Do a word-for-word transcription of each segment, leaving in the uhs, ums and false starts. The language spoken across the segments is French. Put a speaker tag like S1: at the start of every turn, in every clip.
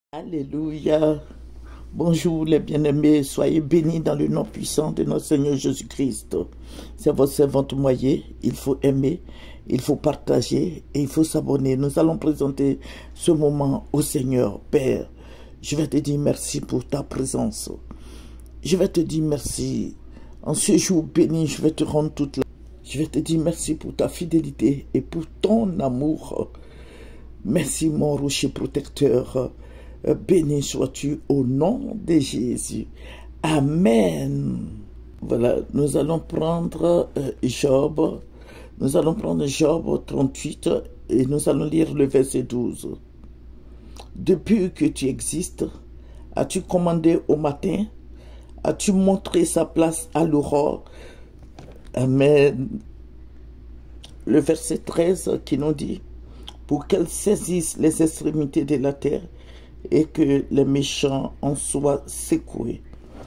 S1: Alléluia. Bonjour les bien-aimés, soyez bénis dans le nom puissant de notre Seigneur Jésus-Christ. C'est votre servante Moyer, il faut aimer, il faut partager et il faut s'abonner. Nous allons présenter ce moment au Seigneur. Père, je vais te dire merci pour ta présence. Je vais te dire merci. En ce jour béni, je vais te rendre toute la... Je vais te dire merci pour ta fidélité et pour ton amour. Merci mon rocher protecteur. Béni sois-tu au nom de Jésus. Amen. Voilà, nous allons prendre euh, Job. Nous allons prendre Job trente-huit et nous allons lire le verset douze. Depuis que tu existes, as-tu commandé au matin? As-tu montré sa place à l'aurore? Amen. Le verset treize qui nous dit: pour qu'elle saisisse les extrémités de la terre et que les méchants en soient secoués.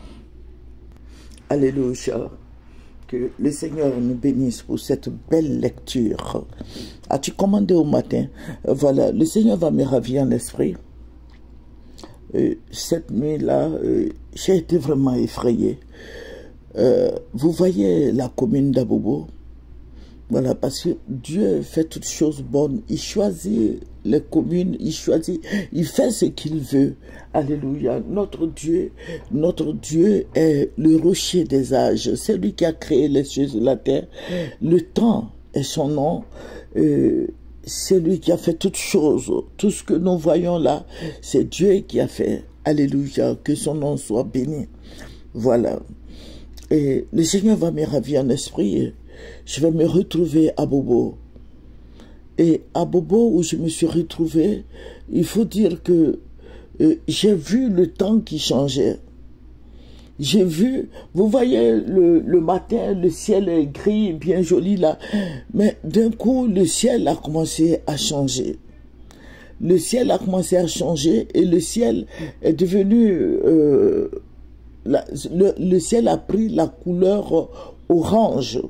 S1: Alléluia. Que le Seigneur nous bénisse pour cette belle lecture. As-tu commandé au matin? Voilà, le Seigneur va me ravir en esprit. Euh, cette nuit-là, euh, j'ai été vraiment effrayé. Euh, vous voyez la commune d'Abobo? Voilà, parce que Dieu fait toutes choses bonnes. Il choisit les communes, il choisit, il fait ce qu'il veut. Alléluia. Notre Dieu, notre Dieu est le rocher des âges. C'est lui qui a créé les cieux et la terre. Le temps est son nom. Euh, c'est lui qui a fait toutes choses. Tout ce que nous voyons là, c'est Dieu qui a fait. Alléluia. Que son nom soit béni. Voilà. Et le Seigneur va me ravir en esprit. Je vais me retrouver à Bobo. Et à Bobo, où je me suis retrouvé, il faut dire que euh, j'ai vu le temps qui changeait. J'ai vu, vous voyez, le, le matin, le ciel est gris, bien joli là. Mais d'un coup, le ciel a commencé à changer. Le ciel a commencé à changer et le ciel est devenu... Euh, la, le, le ciel a pris la couleur orange.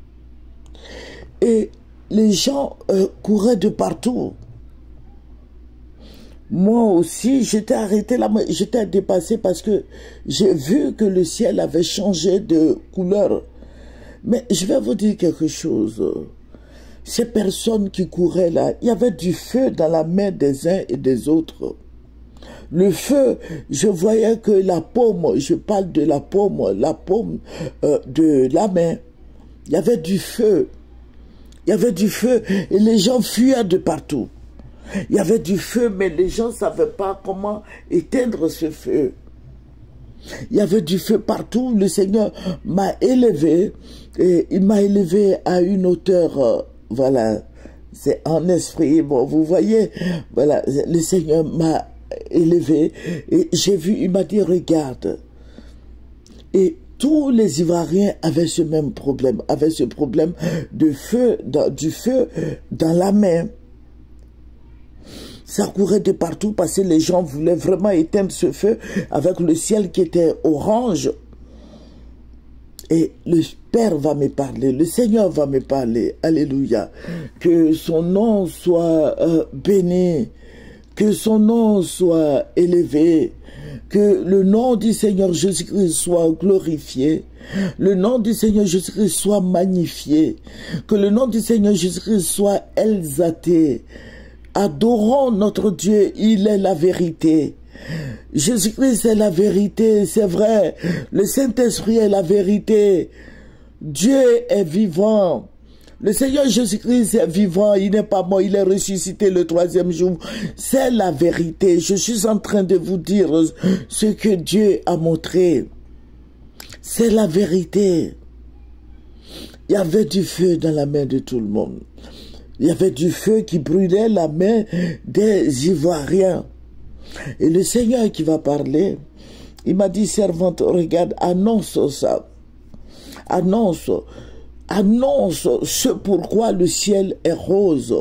S1: Et les gens euh, couraient de partout. Moi aussi, j'étais arrêté là, j'étais dépassé parce que j'ai vu que le ciel avait changé de couleur. Mais je vais vous dire quelque chose. Ces personnes qui couraient là, il y avait du feu dans la main des uns et des autres. Le feu, je voyais que la paume, je parle de la paume, la paume euh, de la main, il y avait du feu. Il y avait du feu et les gens fuyaient de partout. Il y avait du feu, mais les gens ne savaient pas comment éteindre ce feu. Il y avait du feu partout. Le Seigneur m'a élevé et il m'a élevé à une hauteur, euh, voilà, c'est en esprit. Bon, vous voyez, voilà, le Seigneur m'a élevé et j'ai vu, il m'a dit, regarde. Et tous les Ivoiriens avaient ce même problème, avaient ce problème de feu, dans, du feu dans la main. Ça courait de partout parce que les gens voulaient vraiment éteindre ce feu avec le ciel qui était orange. Et le Père va me parler, le Seigneur va me parler. Alléluia. Que son nom soit euh, béni, que son nom soit élevé. Que le nom du Seigneur Jésus-Christ soit glorifié. Le nom du Seigneur Jésus-Christ soit magnifié. Que le nom du Seigneur Jésus-Christ soit exalté. Adorons notre Dieu, il est la vérité. Jésus-Christ est la vérité, c'est vrai. Le Saint-Esprit est la vérité. Dieu est vivant. Le Seigneur Jésus-Christ est vivant, il n'est pas mort, il est ressuscité le troisième jour. C'est la vérité. Je suis en train de vous dire ce que Dieu a montré. C'est la vérité. Il y avait du feu dans la main de tout le monde. Il y avait du feu qui brûlait la main des Ivoiriens. Et le Seigneur qui va parler, il m'a dit, servante, regarde, annonce ça. Annonce. Annonce ce pourquoi le ciel est rose.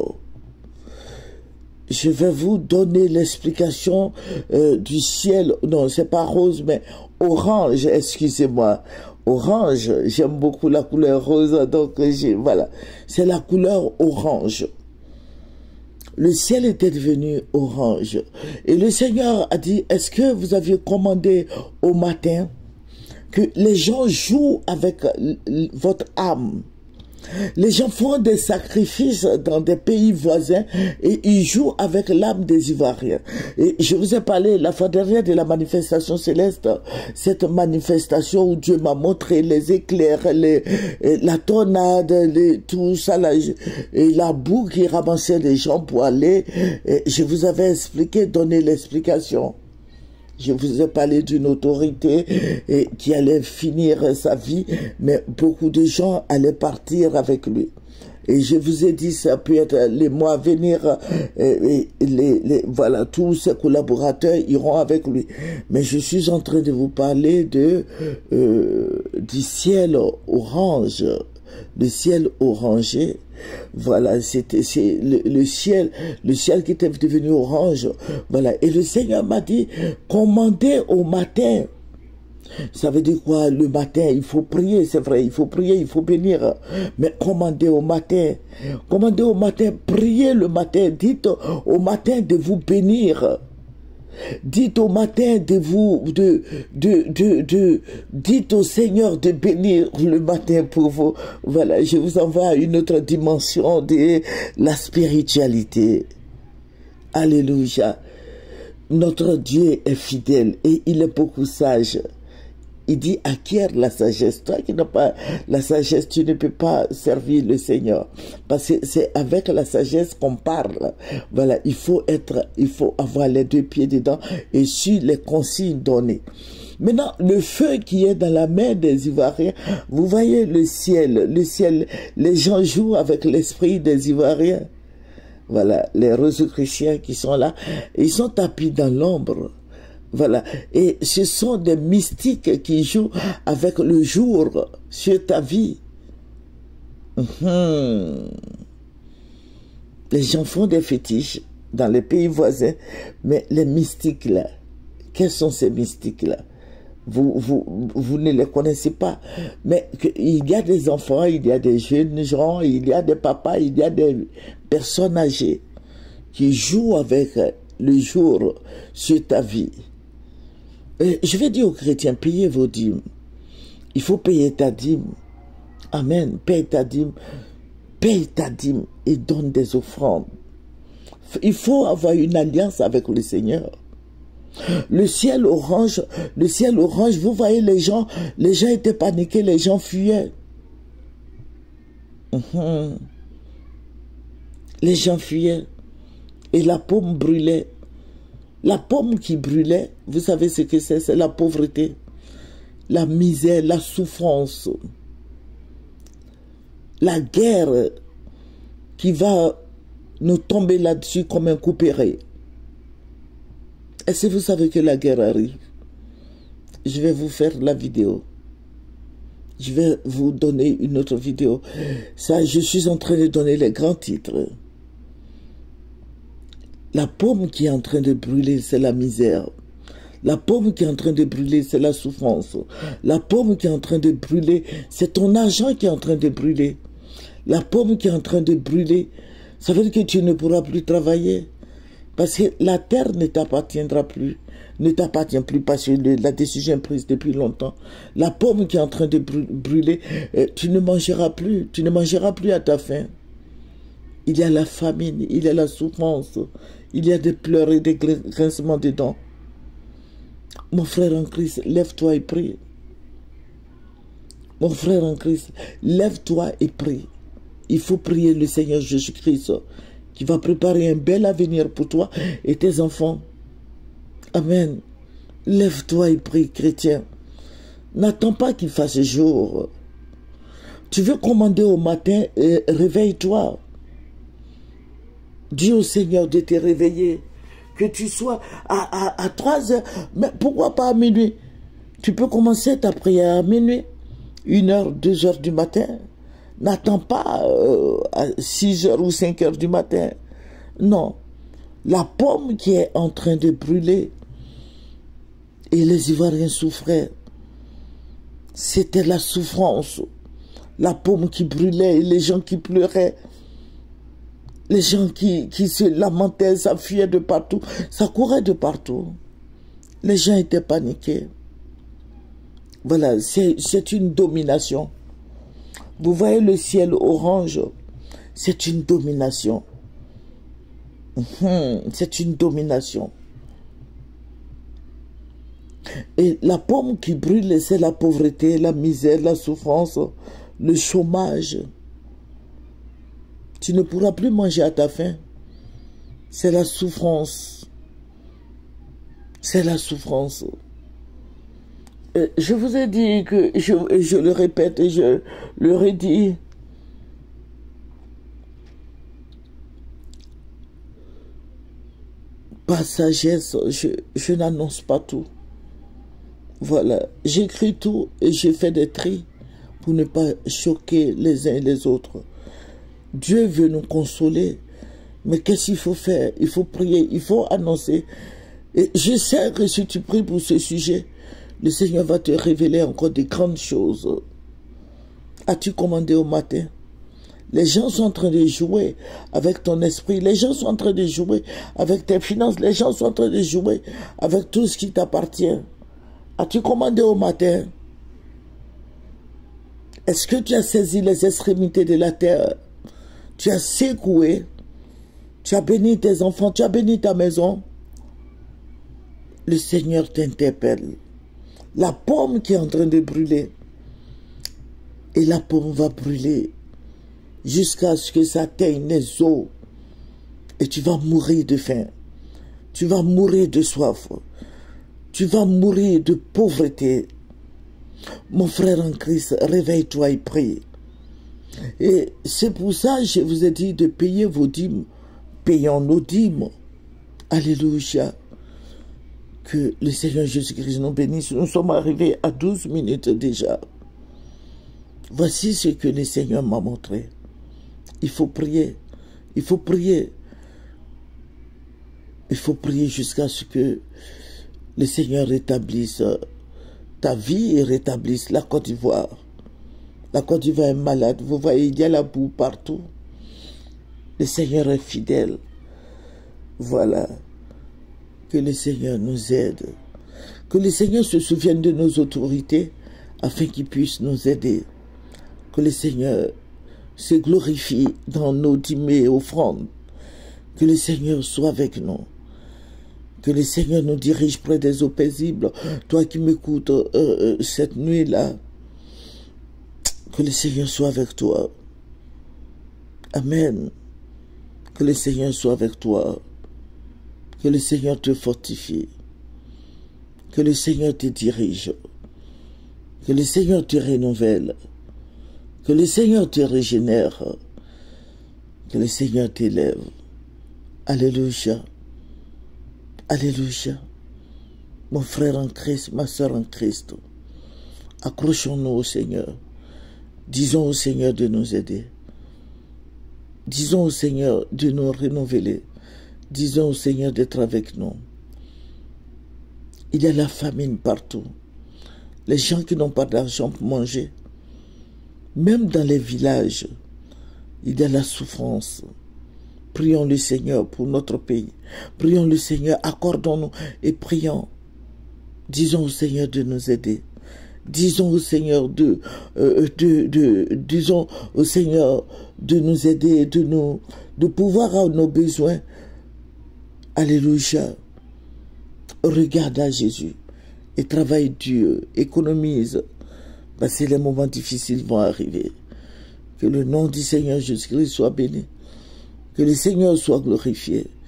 S1: Je vais vous donner l'explication euh, du ciel. Non, c'est pas rose, mais orange, excusez-moi. Orange, j'aime beaucoup la couleur rose, donc voilà. C'est la couleur orange. le ciel était devenu orange. Et le Seigneur a dit, est-ce que vous aviez commandé au matin que les gens jouent avec votre âme? Les gens font des sacrifices dans des pays voisins et ils jouent avec l'âme des Ivoiriens. Et je vous ai parlé la fois dernière de la manifestation céleste, cette manifestation où Dieu m'a montré les éclairs, les, la tornade, les, tout ça, la, et la boue qui ramassait les gens pour aller. Et je vous avais expliqué, donné l'explication. Je vous ai parlé d'une autorité et qui allait finir sa vie, mais beaucoup de gens allaient partir avec lui. Et je vous ai dit, ça peut être les mois à venir, et, et les, les, voilà, tous ses collaborateurs iront avec lui. Mais je suis en train de vous parler de, euh, du ciel orange, le ciel orangé. Voilà, c'était le, le ciel, le ciel qui était devenu orange. Voilà, et le Seigneur m'a dit, commandez au matin. Ça veut dire quoi? Le matin, il faut prier, c'est vrai, il faut prier, il faut bénir. Mais commandez au matin. Commandez au matin, priez le matin. Dites au matin de vous bénir. Dites au matin de vous, de, de, de, de, dites au Seigneur de bénir le matin pour vous. Voilà, je vous envoie à une autre dimension de la spiritualité. Alléluia. Notre Dieu est fidèle et il est beaucoup sage. Il dit, acquiert la sagesse. Toi qui n'as pas la sagesse, tu ne peux pas servir le Seigneur. Parce que c'est avec la sagesse qu'on parle. Voilà, il faut être, il faut avoir les deux pieds dedans et suivre les consignes données. Maintenant, le feu qui est dans la main des Ivoiriens, vous voyez le ciel, le ciel, les gens jouent avec l'esprit des Ivoiriens. Voilà, les Rosicruciens qui sont là, ils sont tapis dans l'ombre. Voilà, et ce sont des mystiques qui jouent avec le jour sur ta vie. Mmh. Les gens font des fétiches dans les pays voisins, mais les mystiques là, quels sont ces mystiques là? Vous, vous, vous ne les connaissez pas, mais il y a des enfants, il y a des jeunes gens, il y a des papas, il y a des personnes âgées qui jouent avec le jour sur ta vie. Et je vais dire aux chrétiens, payez vos dîmes. Il faut payer ta dîme. Amen. Paye ta dîme. Paye ta dîme et donne des offrandes. Il faut avoir une alliance avec le Seigneur. Le ciel orange, le ciel orange, vous voyez les gens, les gens étaient paniqués, les gens fuyaient. Mmh. Les gens fuyaient. Et la paume brûlait. La pomme qui brûlait, vous savez ce que c'est? C'est la pauvreté, la misère, la souffrance, la guerre qui va nous tomber là-dessus comme un coup péré. Est-ce que vous savez que la guerre arrive? Je vais vous faire la vidéo. Je vais vous donner une autre vidéo. Ça, je suis en train de donner les grands titres. La pomme qui est en train de brûler, c'est la misère. La pomme qui est en train de brûler, c'est la souffrance. La pomme qui est en train de brûler, c'est ton argent qui est en train de brûler. La pomme qui est en train de brûler, ça veut dire que tu ne pourras plus travailler. Parce que la terre ne t'appartiendra plus. Ne t'appartient plus parce que la décision est prise depuis longtemps. La pomme qui est en train de brûler, tu ne mangeras plus. Tu ne mangeras plus à ta faim. Il y a la famine, il y a la souffrance, il y a des pleurs et des grincements de dents. Mon frère en Christ, lève-toi et prie. Mon frère en Christ, lève-toi et prie. Il faut prier le Seigneur Jésus-Christ qui va préparer un bel avenir pour toi et tes enfants. Amen. Lève-toi et prie, chrétien. N'attends pas qu'il fasse jour. Tu veux commander au matin, réveille-toi. Dis au Seigneur de te réveiller. Que tu sois à, à, à trois heures. Mais pourquoi pas à minuit? Tu peux commencer ta prière à minuit. Une heure, deux heures du matin. N'attends pas euh, à six heures ou cinq heures du matin. Non. La pomme qui est en train de brûler. Et les Ivoiriens souffraient. C'était la souffrance. La pomme qui brûlait et les gens qui pleuraient. Les gens qui, qui se lamentaient, ça fuyait de partout, ça courait de partout. Les gens étaient paniqués. Voilà, c'est une domination. Vous voyez le ciel orange, c'est une domination. Mmh, c'est une domination. Et la pomme qui brûle, c'est la pauvreté, la misère, la souffrance, le chômage. Tu ne pourras plus manger à ta faim. C'est la souffrance. C'est la souffrance. Je vous ai dit que, je, je le répète et je le redis, par sagesse, je, je n'annonce pas tout. Voilà, j'écris tout et j'ai fait des tris pour ne pas choquer les uns et les autres. Dieu veut nous consoler, mais qu'est-ce qu'il faut faire? Il faut prier, il faut annoncer. Et je sais que si tu pries pour ce sujet, le Seigneur va te révéler encore des grandes choses. As-tu commandé au matin? Les gens sont en train de jouer avec ton esprit. Les gens sont en train de jouer avec tes finances. Les gens sont en train de jouer avec tout ce qui t'appartient. As-tu commandé au matin? Est-ce que tu as saisi les extrémités de la terre? Tu as secoué. Tu as béni tes enfants. Tu as béni ta maison. Le Seigneur t'interpelle. La pomme qui est en train de brûler. Et la pomme va brûler jusqu'à ce que ça atteigne les eaux. Et tu vas mourir de faim. Tu vas mourir de soif. Tu vas mourir de pauvreté. Mon frère en Christ, réveille-toi et prie. Et c'est pour ça que je vous ai dit de payer vos dîmes. Payons nos dîmes. Alléluia. Que le Seigneur Jésus-Christ nous bénisse. Nous sommes arrivés à douze minutes déjà. Voici ce que le Seigneur m'a montré. Il faut prier. Il faut prier. Il faut prier jusqu'à ce que le Seigneur rétablisse ta vie et rétablisse la Côte d'Ivoire. La Côte d'Ivoire est malade. Vous voyez, il y a la boue partout. Le Seigneur est fidèle. Voilà. Que le Seigneur nous aide. Que le Seigneur se souvienne de nos autorités afin qu'il puisse nous aider. Que le Seigneur se glorifie dans nos dîmes et offrandes. Que le Seigneur soit avec nous. Que le Seigneur nous dirige près des eaux paisibles. Toi qui m'écoutes euh, euh, cette nuit-là, que le Seigneur soit avec toi. Amen. Que le Seigneur soit avec toi. Que le Seigneur te fortifie. Que le Seigneur te dirige. Que le Seigneur te renouvelle. Que le Seigneur te régénère. Que le Seigneur t'élève. Alléluia. Alléluia. Mon frère en Christ, ma soeur en Christ. Accrochons-nous au Seigneur. Disons au Seigneur de nous aider. Disons au Seigneur de nous renouveler. Disons au Seigneur d'être avec nous. Il y a la famine partout. Les gens qui n'ont pas d'argent pour manger. Même dans les villages, il y a la souffrance. Prions le Seigneur pour notre pays. Prions le Seigneur, accordons-nous et prions. Disons au Seigneur de nous aider. Disons au Seigneur de, euh, de, de, disons au Seigneur de nous aider, de nous, de pouvoir à nos besoins. Alléluia. Regarde à Jésus et travaille dur, économise, parce que les moments difficiles vont arriver. Que le nom du Seigneur Jésus-Christ soit béni. Que le Seigneur soit glorifié.